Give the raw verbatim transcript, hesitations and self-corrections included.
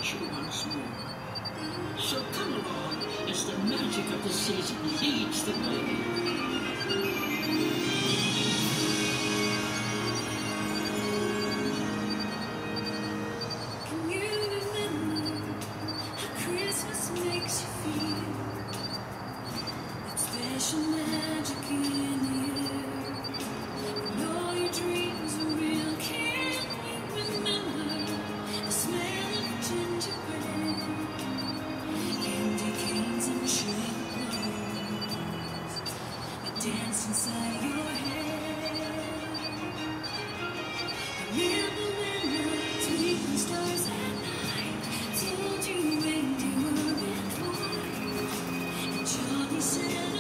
special once more. So come along as the magic of the season leads the way. Magic in the air, and all your dreams are real. Can you remember the smell of gingerbread, candy canes and sugar plums that dance inside your head? Remember when the twinkling stars at night told you when you were in flight, and Johnny said